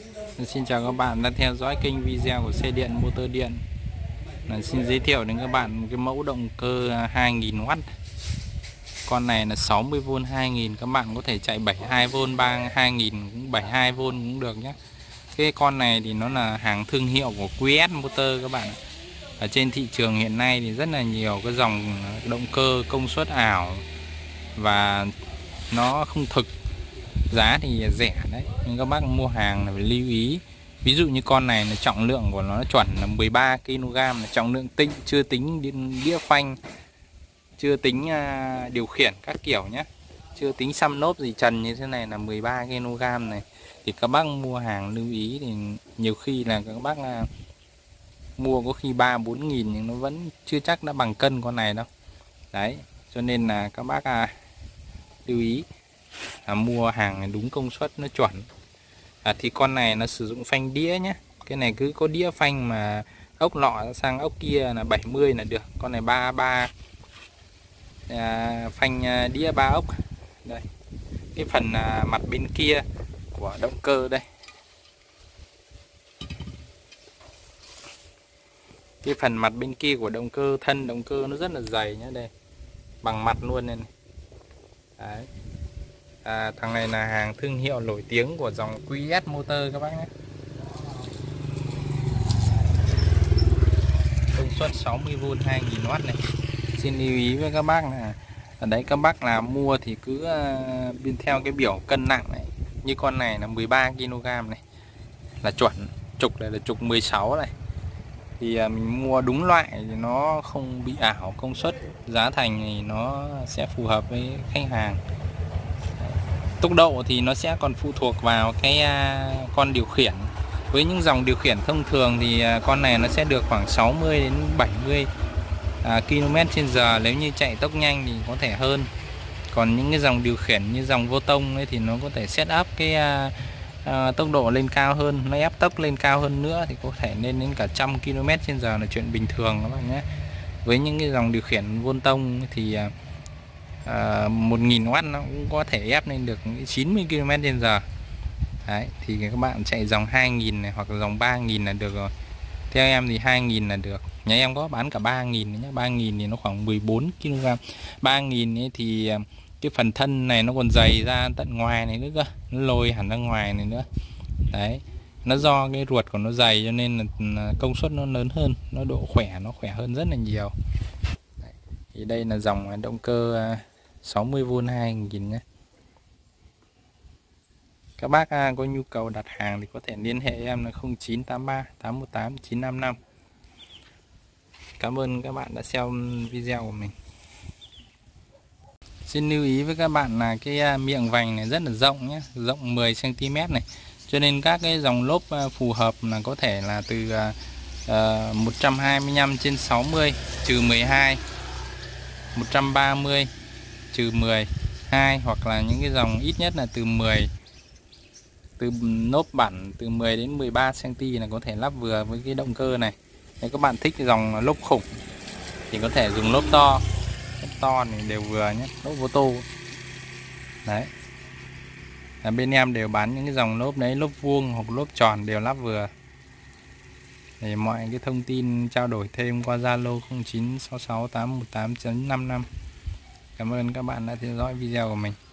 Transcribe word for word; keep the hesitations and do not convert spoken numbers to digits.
Xin chào các bạn đang theo dõi kênh video của xe điện motor điện. Là xin giới thiệu đến các bạn cái mẫu động cơ hai nghìn oát. Con này là sáu mươi vôn hai nghìn, các bạn có thể chạy bảy mươi hai vôn ba hai nghìn cũng bảy mươi hai vôn cũng được nhé. Cái con này thì nó là hàng thương hiệu của quy ét Motor các bạn. Ở trên thị trường hiện nay thì rất là nhiều cái dòng động cơ công suất ảo và nó không thực, giá thì rẻ đấy, nhưng các bác mua hàng là phải lưu ý. Ví dụ như con này là trọng lượng của nó chuẩn là mười ba ki lô gam, là trọng lượng tinh, chưa tính đĩa phanh, chưa tính uh, điều khiển các kiểu nhé, chưa tính xăm lốp gì trần như thế này là mười ba ki lô gam này. Thì các bác mua hàng lưu ý, thì nhiều khi là các bác uh, mua có khi ba bốn nghìn nhưng nó vẫn chưa chắc đã bằng cân con này đâu. Đấy, cho nên là các bác uh, lưu ý à, mua hàng đúng công suất nó chuẩn. À, thì con này nó sử dụng phanh đĩa nhé. Cái này cứ có đĩa phanh mà ốc lọ sang ốc kia là bảy mươi là được. Con này ba mươi ba à, phanh đĩa ba ốc. Đây, cái phần à, mặt bên kia của động cơ đây, cái phần mặt bên kia của động cơ, thân động cơ nó rất là dày nhé, đây bằng mặt luôn này, này. Đấy. À, thằng này là hàng thương hiệu nổi tiếng của dòng quy ét Motor các bác nhé. Công suất sáu mươi vôn hai nghìn oát này. Xin lưu ý với các bác là ở đấy các bác là mua thì cứ uh, bên theo cái biểu cân nặng này. Như con này là mười ba ki lô gam này là chuẩn, trục này là trục mười sáu này. Thì uh, mình mua đúng loại thì nó không bị ảo công suất, giá thành thì nó sẽ phù hợp với khách hàng. Tốc độ thì nó sẽ còn phụ thuộc vào cái uh, con điều khiển. Với những dòng điều khiển thông thường thì uh, con này nó sẽ được khoảng sáu mươi đến bảy mươi uh, ki lô mét trên giờ. Nếu như chạy tốc nhanh thì có thể hơn. Còn những cái dòng điều khiển như dòng vô tông ấy thì nó có thể set up cái uh, uh, tốc độ lên cao hơn, nó ép tốc lên cao hơn nữa thì có thể lên đến cả trăm ki lô mét trên giờ là chuyện bình thường các bạn nhé. Với những cái dòng điều khiển vô tông thì uh, À, một nghìn oát nó cũng có thể ép lên được chín mươi ki lô mét trên giờ. Đấy, thì các bạn chạy dòng hai nghìn này hoặc là dòng ba nghìn là được rồi. Theo em thì hai nghìn là được. Nhà em có bán cả ba nghìn nhé. ba nghìn thì nó khoảng mười bốn ki lô gam. ba nghìn ấy thì cái phần thân này nó còn dày ra tận ngoài này nữa cơ. Nó lôi hẳn ra ngoài này nữa. Đấy, nó do cái ruột của nó dày cho nên là công suất nó lớn hơn, nó độ khỏe nó khỏe hơn rất là nhiều. Đấy, thì đây là dòng động cơ sáu mươi vôn hai nghìn nhé. Các bác có nhu cầu đặt hàng thì có thể liên hệ em là không chín tám ba tám một tám chín năm năm. Cảm ơn các bạn đã xem video của mình. Xin lưu ý với các bạn là cái miệng vành này rất là rộng nhé, rộng mười xăng ti mét này. Cho nên các cái dòng lốp phù hợp là có thể là từ uh, một trăm hai mươi lăm trên sáu mươi trừ mười hai, một trăm ba mươi trừ mười hai, hoặc là những cái dòng ít nhất là từ mười, từ lốp bản từ mười đến mười ba xăng ti mét là có thể lắp vừa với cái động cơ này. Nếu các bạn thích dòng lốp khủng thì có thể dùng lốp to, lốp to này đều vừa nhé, lốp vô tô. Đấy, là bên em đều bán những cái dòng lốp đấy, lốp vuông hoặc lốp tròn đều lắp vừa. Để mọi cái thông tin trao đổi thêm qua Zalo không chín sáu sáu tám một tám chín năm năm. Cảm ơn các bạn đã theo dõi video của mình.